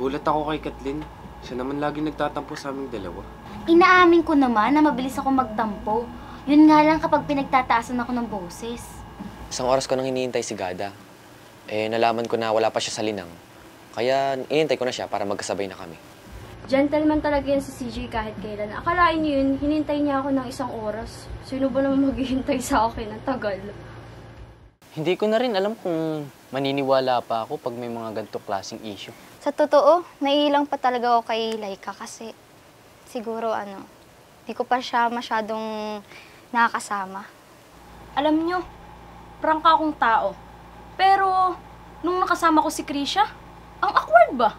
Nagulat ako kay Kathleen. Siya naman lagi nagtatampo sa aming dalawa. Inaamin ko naman na mabilis ako magtampo. Yun nga lang kapag pinagtataasan ako ng boses. Isang oras ko nang hinihintay si Gada. Nalaman ko na wala pa siya sa linang. Kaya inintay ko na siya para magkasabay na kami. Gentleman talaga yan si CJ kahit kailan. Akalain niyo yun, hinintay niya ako ng 1 oras. Sino ba naman maghihintay sa akin? Ang tagal. Hindi ko na rin alam kung maniniwala pa ako pag may mga ganitong klaseng issue. Sa totoo, naiilang pa talaga ako kay Laika kasi siguro hindi ko pa siya masyadong nakakasama. Alam niyo, prangka akong tao. Pero, nung nakasama ko si Krisha, ang awkward ba?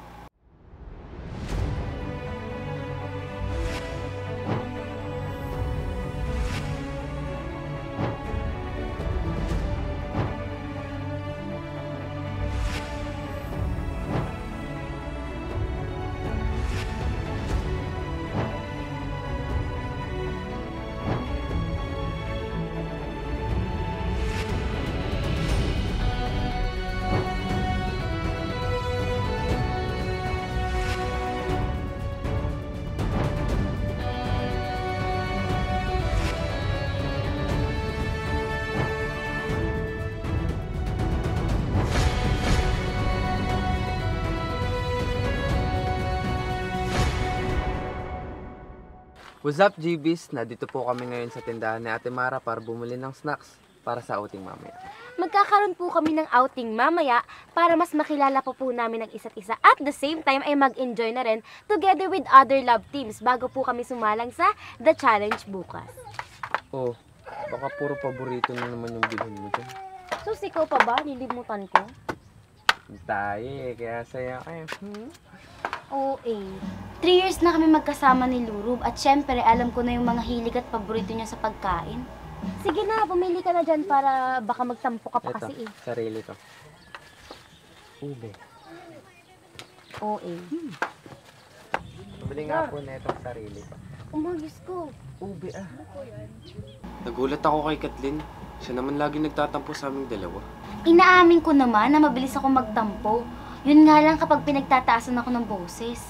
What's up, GBs? Nandito po kami ngayon sa tindahan ni Ate Mara para bumili ng snacks para sa outing mamaya. Magkakaroon po kami ng outing mamaya para mas makilala po namin ang isa't isa at the same time ay mag-enjoy na rin together with other love teams bago po kami sumalang sa The Challenge bukas. Oh, baka puro paborito na naman yung bilhin mo dyan. Sus, ikaw pa ba? Nilimutan ko. Tayo kaya saya kayo. OA. 3 years na kami magkasama ni Lurub at syempre alam ko na yung mga hilig at paborito niya sa pagkain. Sige na, bumili ka na dyan para baka magtampo ka pa kasi eh. Sarili ko. Ube. OA. Bumili nga po na itong sarili ko. Umagis ko. Ube Nagulat ako kay Kathleen. Siya naman lagi nagtatampo sa aming dalawa. Inaamin ko naman na mabilis ako magtampo. Yun nga lang kapag pinagtataasan ako ng boses.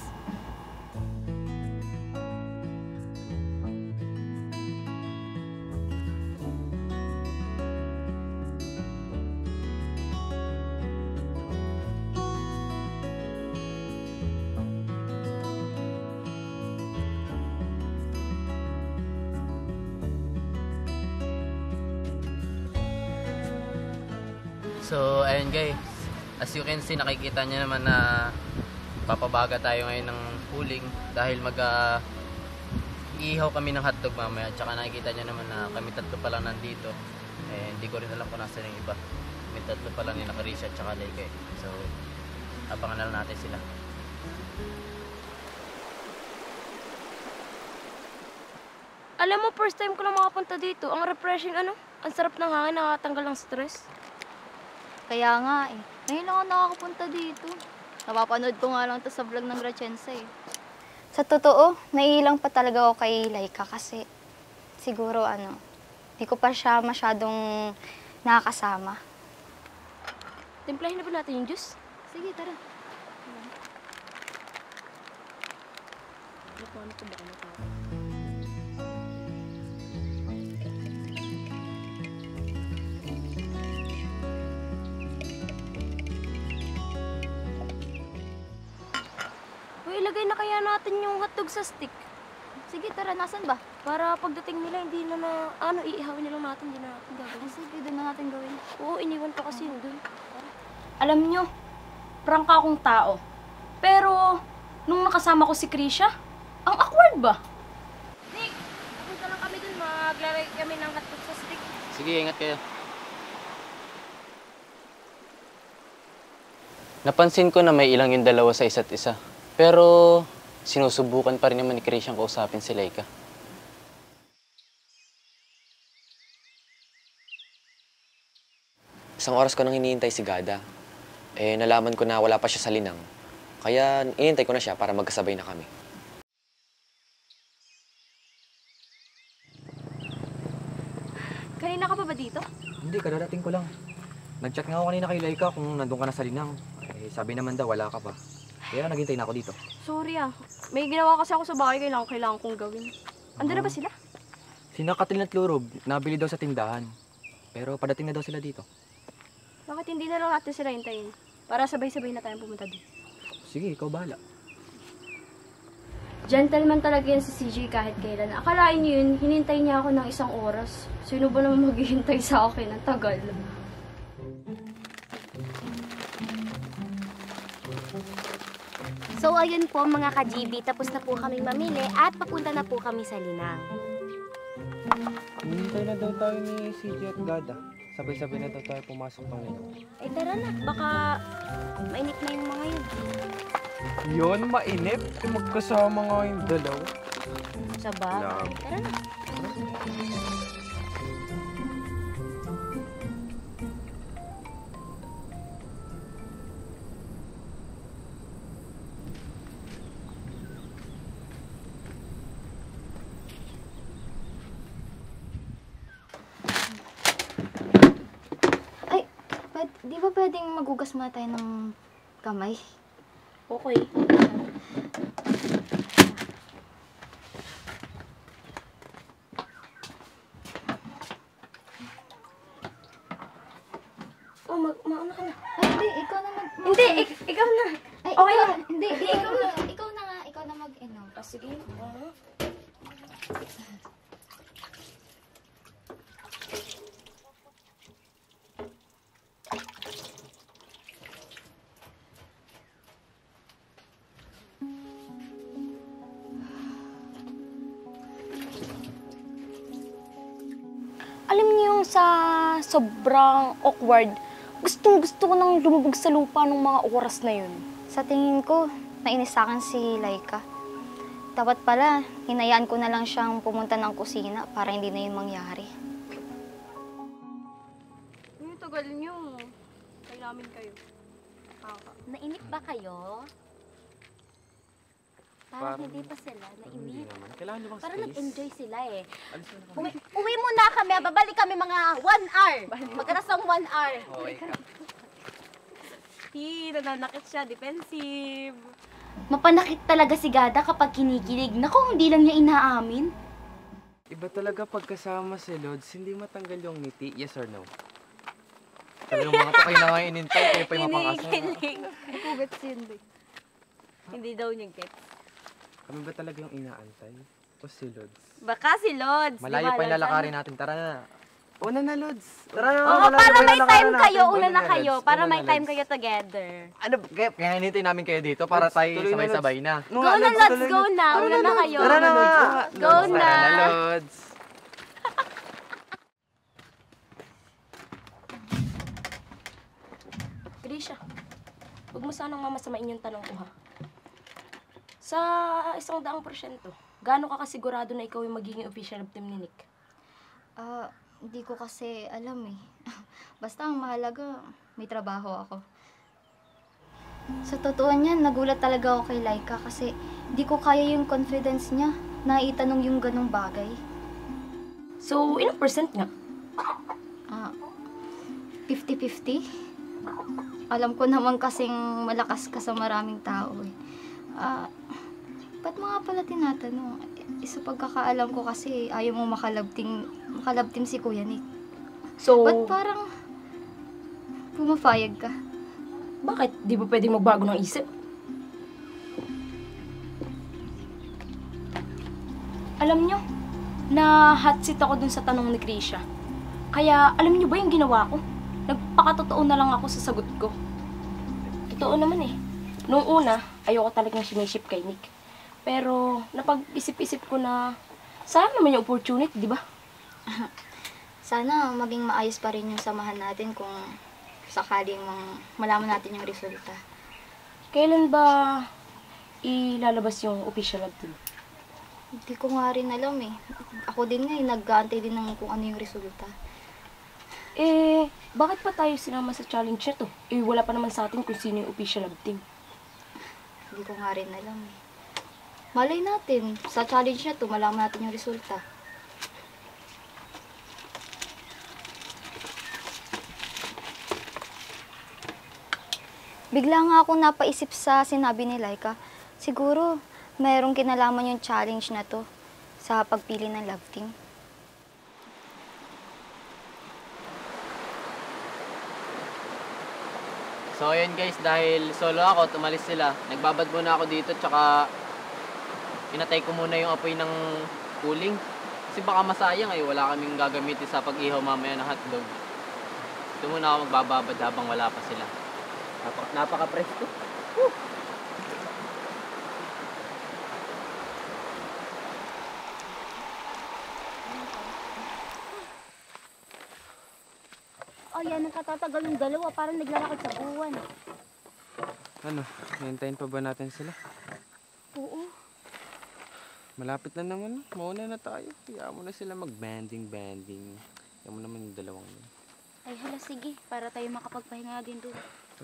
So, ayun guys. As you can see, nakikita niyo naman na papabaga tayo ngayon ng huling dahil iihaw kami ng hotdog mamaya. Tsaka nakikita niyo naman na kami tatlo pa lang nandito. Hindi ko rin alam kung nasa yung iba. Kami tatlo pa lang ni Nakarisha at tsaka Laika. So, abangan na lang natin sila. Alam mo, first time ko lang makapunta dito. Ang refreshing ang sarap ng hangin, nakakatanggal ng stress. Kaya nga ngayon lang ako nakakapunta dito. Napapanood ko nga lang to sa vlog ng Grachensa eh. Sa totoo, naiilang pa talaga ako kay Laika kasi siguro hindi ko pa siya masyadong nakakasama. Timplahin na ba natin yung juice? Sige, tara. Ilagay na kaya natin yung hotdog sa stick. Sige, tara. Nasaan ba? Para pagdating nila, hindi na iihawin na lang natin, hindi na natin gagawin. Sige, doon na natin gawin. Oo, iniwan ko kasi yun doon. Alam nyo, prangka akong tao. Pero, nung nakasama ko si Krisha, ang awkward ba? Nick, punta lang kami doon, maglalagay kami ng hotdog sa stick. Sige, ingat kayo. Napansin ko na may ilang yung dalawa sa isa't isa. Pero, sinusubukan pa rin naman ni Chris ang kausapin si Laika. Isang oras ko nang hinihintay si Gada. Nalaman ko na wala pa siya sa linang. Kaya inintay ko na siya para magkasabay na kami. Kanina ka pa ba dito? Hindi, kadadating ko lang. Nag-chat nga ako kanina kay Laika kung nandun ka na sa linang. Sabi naman daw, wala ka pa. Kaya naghintay na ako dito. Sorry ah. May ginawa kasi ako sa bahay, kailangan kong gawin. Ando na ba sila? Sina Katrina at Lurob, nabili daw sa tindahan. Pero padating na daw sila dito. Bakit hindi na lang natin sila hintayin? Para sabay-sabay na tayong pumunta doon. Sige, ikaw bahala. Gentleman talaga yan si CJ kahit kailan. Akalain niyo yun, hinintay niya ako ng 1 oras. Sino ba naman maghihintay sa akin? Ang tagal. So ayun po mga ka-GB, tapos na po kami mamili at papunta na po kami sa Linang. Hinihintay na daw tayo ni CJ at Gada. Sabay-sabay na daw tayo pumasok ng nila. Eh tara na, baka mainit na yung mga yun. Yun, mainip. Kung magkasama nga yung dalawa. Sa bagay. Tara na. Di ba pwedeng magugas muna tayo ng kamay? Okay. Oh, mauna ka na. Ay, hindi. Ikaw na mag... Hindi, ikaw na. Ay, Okay ikaw, lang. hindi. Ikaw na. Ikaw na nga. Ikaw na mag-inom. Sige. Alam niyo yung sa sobrang awkward, gustong-gusto ko nang lumubog sa lupa nung mga oras na yun. Sa tingin ko, nainis sa akin si Laika. Dapat pala, hinayaan ko na lang siyang pumunta ng kusina para hindi na yun mangyari. Yung tagal niyo. Kaya namin kayo. Nainip ba kayo? Parang hindi pa sila Hindi nainip. naman. Kailangan nyo bang Parang space? nag-enjoy sila eh. Alis na kami. Uwi muna kami, babalik kami mga 1 hour. Magkaras ng 1 hour. Okay ka. Nananakit siya, defensive. Mapanakit talaga si Gada kapag kinikilig. Naku, hindi lang niya inaamin. Iba talaga pagkasama si Lods, hindi matanggal yung ngiti. Yes or no? Sabi ng mga to, kayo na nga inintay, kayo pa yung mapangkasama. Kinikilig. Kubets yun, Boy. Hindi daw niya get. Kami ba talaga yung inaantay? O si Lods? Baka si Lods. Malayo pa yung lalakarin natin. Tara na. Una na, Lods. Tara na. Oo, para may time kayo. Una na kayo. Para Una may na, time Lods. kayo together. Ano, kaya hinintay namin kayo dito para Lods, tayo tuloy na, sabay-sabay na. Go na, Lods. Go na. Una na kayo. Tara na, Lods. Go Lods, na. Tara na, Lods. Grisha, huwag mo sanang mamasamain yung tanong ko, ha? Sa 100%, gaano ka kasigurado na ikaw yung magiging official of team ni Nick? Hindi ko kasi alam eh. Basta ang mahalaga, may trabaho ako. Sa totoo niyan, nagulat talaga ako kay Laika kasi di ko kaya yung confidence niya na itanong yung ganong bagay. So, ilang percent nga? 50-50? Alam ko naman kasing malakas ka sa maraming tao eh. Ba't mo nga pala tinatanong? Isa pagkakaalam ko kasi ayaw mo makalabting si Kuya Nick. So, Ba't parang pumapayag ka? bakit? Di ba pwedeng magbago ng isip? Alam nyo, na hot seat ako dun sa tanong ni Krisha. Kaya, alam niyo ba yung ginawa ko? Nagpakatotoo na lang ako sa sagot ko. Totoo naman eh. Noong una, ayoko talagang siniship kay Nick. Pero, napag-isip-isip ko na, sayang naman yung opportunity, di ba? Sana maging maayos pa rin yung samahan natin kung sakaling malaman natin yung resulta. Kailan ba ilalabas yung official lab team? Hindi ko nga rin alam eh. Ako din nga nag-aantay din ng kung ano yung resulta. Bakit pa tayo sinama sa challenge na to? Wala pa naman sa atin kung sino yung official lab team. Hindi ko nga rin alam eh. Malay natin, sa challenge na to, malaman natin yung resulta. Bigla nga akong napaisip sa sinabi ni Laika. Siguro, mayroong kinalaman yung challenge na to sa pagpili ng love team. So ayun guys, dahil solo ako, tumalis sila. Nagbabad muna ako dito, tsaka inatay ko muna yung apoy ng cooling. Kasi baka masayang wala kaming gagamitin sa pag-ihaw mamaya ng hotdog. Ito muna ako magbababad habang wala pa sila. Napaka-presko. Oh, yan ang katatagal ng dalawa. Parang naglalakad sa buwan. Ano, hintayin pa ba natin sila? Oo. Malapit na naman. Mauna na tayo. Kaya mo na sila mag-banding. Kaya mo naman yung dalawang yun. Ay, hala, sige. Para tayo makapagpahinga din doon.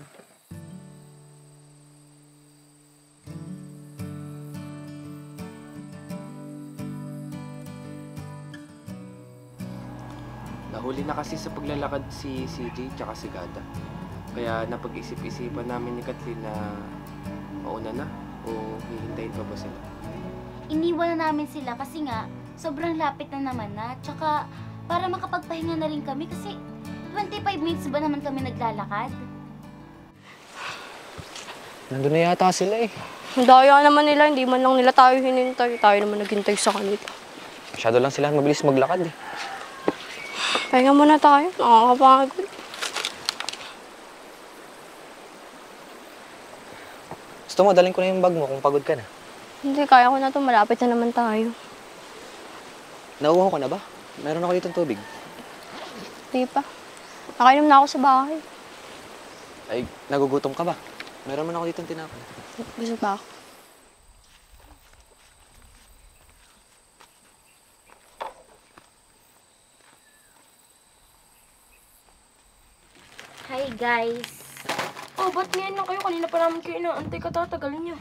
Nahuli na kasi sa paglalakad si CJ tsaka si Gada. Kaya napag-isip-isipan namin ni Kathleen na mauna na o hihintayin pa ba sila. Iniwan na namin sila kasi nga, sobrang lapit na naman na. Tsaka, para makapagpahinga na rin kami kasi 25 minutes ba naman kami naglalakad? Nandun na yata sila eh. Ang daya naman nila, hindi man lang nila tayo hinintay. Tayo naman naghintay sa kanila. Masyado lang sila mabilis maglakad eh. Pahinga muna tayo, nakakapagod. Gusto mo, dalhin ko na yung bag mo kung pagod ka na. Hindi, kaya ko na to. Malapit na naman tayo. Nauuhaw ka na ba? Meron ako ditong tubig. Hindi pa. Nakainom na ako sa bahay. Ay, nagugutom ka ba? Meron man ako ditong tinapay. Busog ba ako? Hi, guys. Oh, ba't ngayon lang kayo? Kanina pa namin kayo inaantay, katatagal niyo.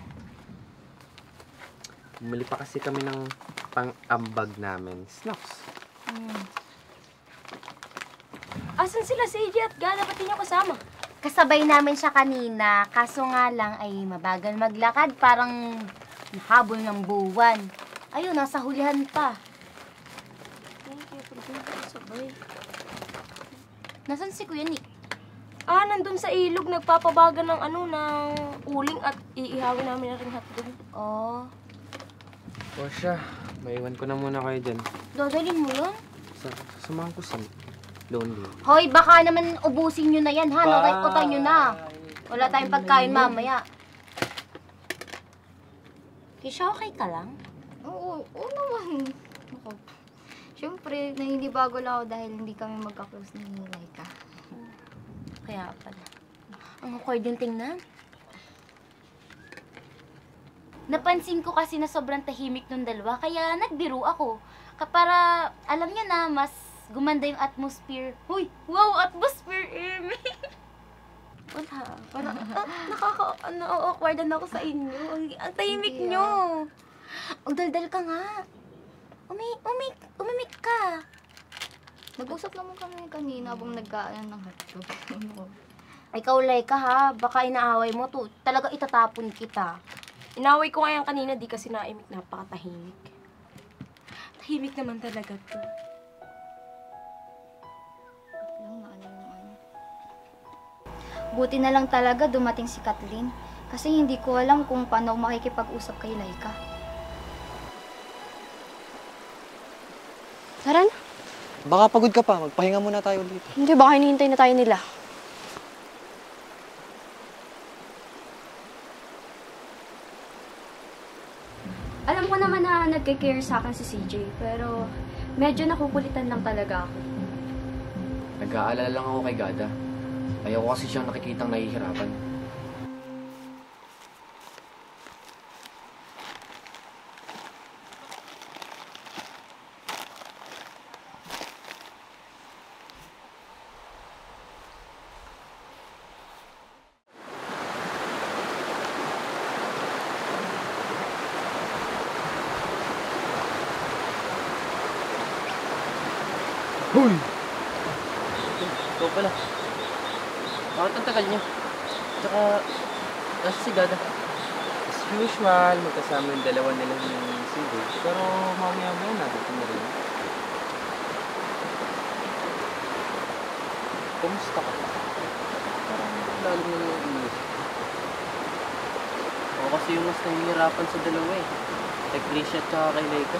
Bumili pa kasi kami ng pang-ambag namin. Snacks. Asan sila si AJ at Gala? Ba't di niyo kasama? Kasabay namin siya kanina, kaso nga lang ay mabagal maglakad, parang habol ng buwan. Ayun, nasa hulihan pa. Sabay. Nasaan si Kuya Nick? Nandun sa ilog, nagpapabaga ng ng uling at iihawin namin na rin hotdog. Oh, O siya, maiwan ko na muna kayo dyan. dodolin mo yun? Samahan ko sa lonely. Hoy, baka naman ubusin nyo na yan, ha? Nakikutan nyo na. Wala tayong pagkain mamaya. Kisha, okay ka lang? Oo naman. Ako. Siyempre, naninibago lang ako dahil hindi kami magka-close ni Laika. Kaya pala. Ang awkward yung tingnan. Napansin ko kasi na sobrang tahimik nung dalawa, kaya nagbiro ako. Para, alam niyo na, mas gumanda yung atmosphere. Huy! Wow! Atmosphere, Amy! Wala. Parang, na-awkwardan ako sa inyo. Ang tahimik Hindi, nyo. Ang daldal ka nga. Umimik ka. Nag-usap naman kami kanina habang nagkaan ng hotdog. Ikaw, Laika, ha? Baka inaaway mo to. Talaga itatapon kita. Inaway ko nga yan kanina, di kasi naimik, napakatahimik. Tahimik naman talaga to. Buti na lang talaga dumating si Kathleen. Kasi hindi ko alam kung paano makikipag-usap kay Laika. Tara na. Baka pagod ka pa, magpahinga muna tayo dito. Hindi, baka hinihintay na tayo nila. Alam ko naman na nagke-care sa akin si CJ, pero medyo nakukulitan lang talaga ako. Nag-aalala lang ako kay Gada. Ayoko kasi siyang nakikitang nahihirapan. Ikaw pala. Bakit ang tagal niyo? Tsaka, nasa si Gada. As usual, magkasama yung dalawa nila ni CJ. Pero mamaya-maya nadating na rin. Kumusta ka? Parang lalo na yung English. Ako kasi yung mas nahihirapan sa dalawa eh. Kay Krisha at saka kay Laika.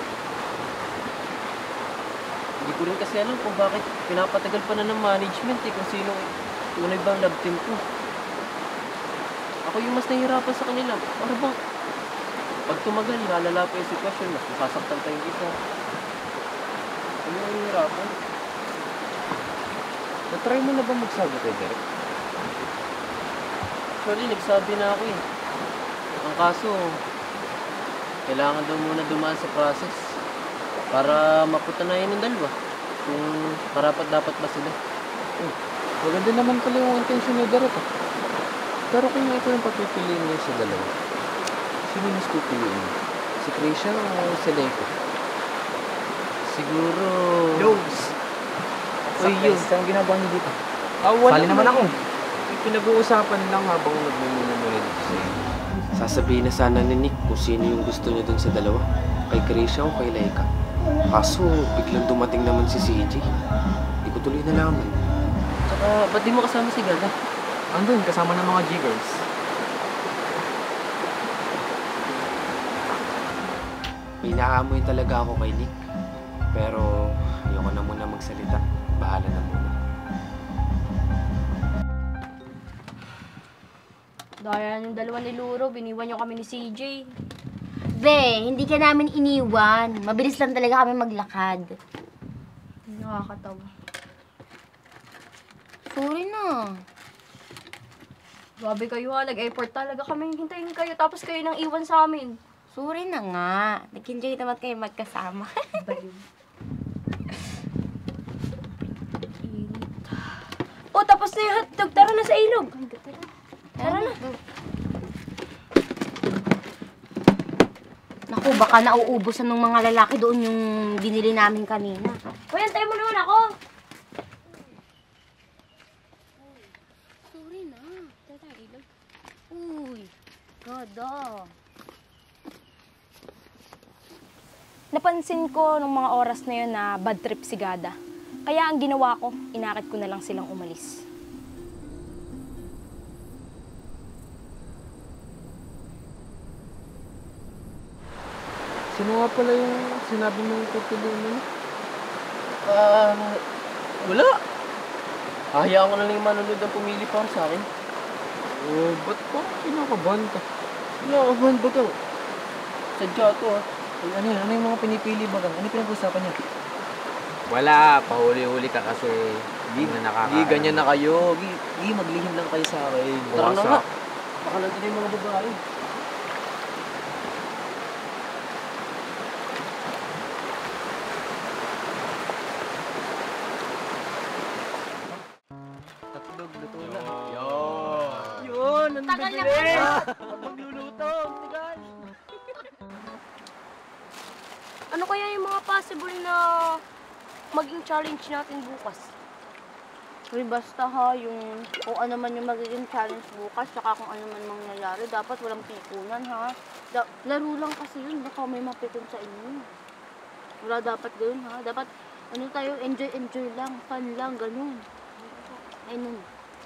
Hindi ko rin kasi alam kung bakit pinapatagal pa na ng management eh, kung sino tunay bang love team ko. Ako yung mas nahihirapan sa kanila. Ano bang pag tumagal, lalala pa yung sitwasyon, mas masasaktan pa yung isa. Ano yung nahihirapan? Na-try mo na ba magsabi kay Derek? Actually, nagsabi na ako eh. Ang kaso, kailangan daw muna dumaan sa process para maputanayan ng dalawa kung karapat-dapat ba sila. Maganda naman pala yung intention ni Derek. Pero kung ito yung papipiliin niya sa dalawa, sino mas pipiliin niya? Si Krisha o si Leiko? Siguro... Loves! Uy, yun. Saan ginagawa niyo dito? Wala Sali naman ako. Pinag-uusapan lang habang nagmumuna-muna dito sa iyo. Sasabihin na sana ni Nick kung sino yung gusto niya dun sa dalawa. Kay Krisha o kay Laika. Kaso, biglang dumating naman si CJ. Hindi ko tuloy nalaman. Tsaka, ba't di mo kasama si Gada? Andun, kasama ng mga G-girls. Pinaamoy talaga ako kay Nick. Pero, ayoko na muna magsalita. Bahala na muna. Dahil yung dalawa ni Luro, biniwan niyo kami ni CJ. Be, hindi ka namin iniwan. Mabilis lang talaga kami maglakad. Nakakatawa. Sorry na. Grabe kayo ha, nag-effort talaga kami hintayin kayo, tapos kayo nang iwan sa amin. Sorry na nga. Nag-enjoy naman kayo magkasama. Oh, tapos na yung hotdog. Tara na sa ilog. Tara na. Naku, baka nauubusan ng mga lalaki doon yung binili namin kanina. Uy, antayin mo naman ako. Sorry na. Tara tayo ilog. Uy, gada. Napansin ko nung mga oras na yun na bad trip si Gada. Kaya ang ginawa ko, inakit ko na lang silang umalis. Sino nga pala yung sinabi mong pipiliin mo? Wala. Hayaan ko na lang yung manonood ang pumili para sa akin. Ba't parang kinakabahan ka? Kinakabahan ba kang? Sadya to ah. Ay, ano yun? Ano yung mga pinipili ba kang? Ano yung pinag-usapan niya? Wala, pahuli-huli ka kasi hindi na nakakaano. Gi, ganyan na kayo. Gi, maglihim lang kayo sa akin. Tara na Bukas, nga. ah. Baka nandun na yung mga babae. Tatlog, luto na. Yun, ang Tagal na bilis. Magluluto, tagal. Ano kaya yung mga possible na maging challenge natin bukas? Uy, basta ha, yung kung ano man yung magiging challenge bukas, saka kung ano man mangyayari, dapat walang pikunan ha. Laro lang kasi yun, baka may mapikon sa inyo. Wala dapat gano'n ha. Dapat, ano tayo, enjoy lang, fun lang, gano'n. Ayun.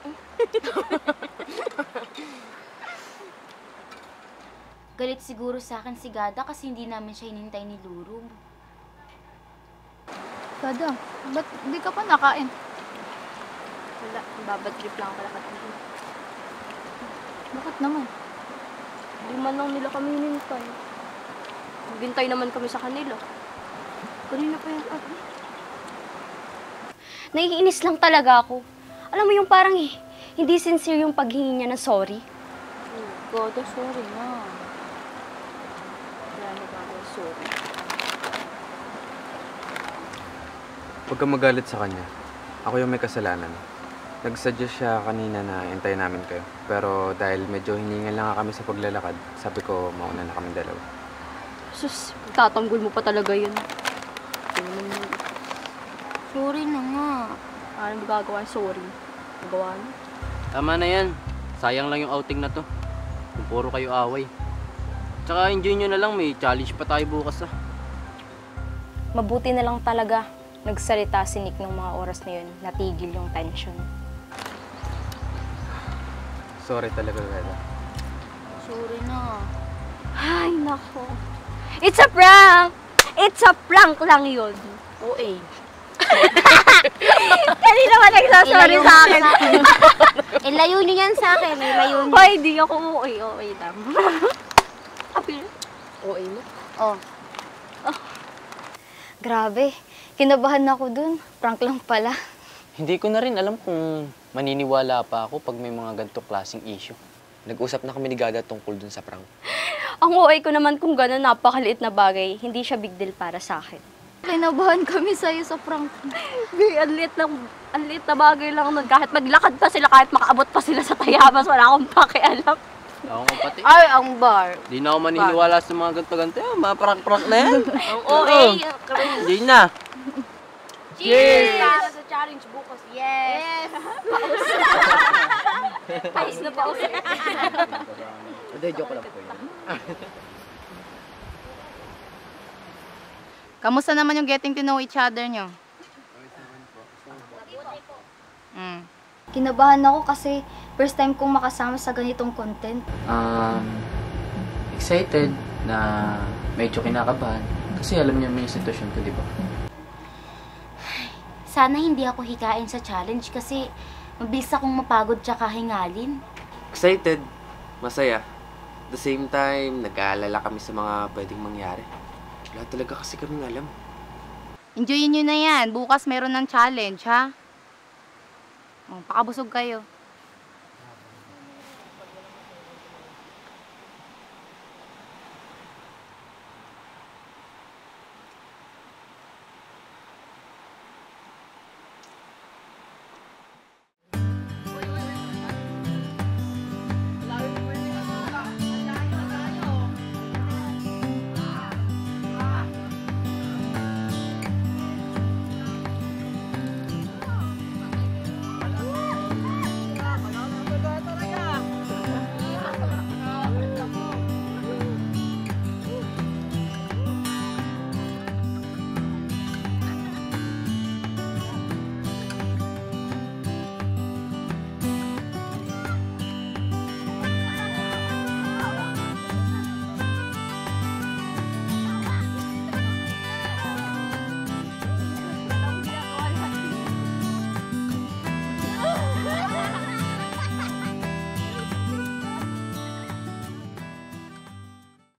Galit siguro sa akin si Gada kasi hindi namin siya hinintay ni Lurub. Gada, ba't di ka pa nakain? Wala, babad trip lang ako lakat dito. Bakit naman? Di man lang nila kami hinintay. Maghintay naman kami sa kanila. Kanina pa yung Naiinis lang talaga ako. Alam mo yung parang hindi sincere yung paghingi niya ng sorry. Gada, sorry na. Wala na ba ako, sorry. Huwag kang magalit sa kanya. Ako yung may kasalanan. Nag-suggest siya kanina na hintayin namin kayo. Pero dahil medyo hiningal lang kami sa paglalakad, sabi ko mauna na kami dalawa. Sus, tatanggol mo pa talaga yun. Sorry na nga. Ano magagawa? Sorry. Magawa na. Tama na yan. Sayang lang yung outing na to. Kung puro kayo away. Tsaka enjoy nyo na lang, may challenge pa tayo bukas ah. Mabuti na lang talaga nagsalita si Nick ng mga oras na yun. Natigil yung tension. Sorry talaga, Gada. Sorry na. Ay, nako. It's a prank! It's a prank lang yun. OA. Kanina ba nagsasorry sa akin? Ilayo nyo yan sa akin. Ilayo nyo. Hoy, di ako OA. OA lang. Apil. OA mo? Oh. Grabe. Kinabahan ako dun. Prank lang pala. Hindi ko na rin alam kung maniniwala pa ako pag may mga ganitong klaseng issue. Nag-usap na kami ni Gada tungkol dun sa prank. Ang OA ko naman kung gano'n napakaliit na bagay, hindi siya big deal para sa akin. Kinabahan kami sa'yo sa prank. Ang liit na bagay lang nun. Kahit maglakad pa sila, kahit makaabot pa sila sa tayabas, wala akong pakialam. Ako nga pati. Ay, ang bar. Di na ako maniniwala sa mga ganito-ganito. Mga prank-prank na yan. Ang OA. Hindi na. Cheers! Sa challenge bukas. Yes! Pais na pa ulit. Hindi, joke lang po yun. Kamusta naman yung getting to know each other nyo? Kinabahan ako kasi first time kong makasama sa ganitong content. Excited na medyo kinakabahan. Kasi alam niya may sitwasyon ko, di ba? Sana hindi ako hikain sa challenge kasi mabilis akong mapagod tsaka hingalin. Excited, masaya. At the same time, nag-aalala kami sa mga pwedeng mangyari. Wala talaga kasi kaming alam. Enjoyin nyo na yan. Bukas meron ng challenge, ha? Oh, pakabusog kayo.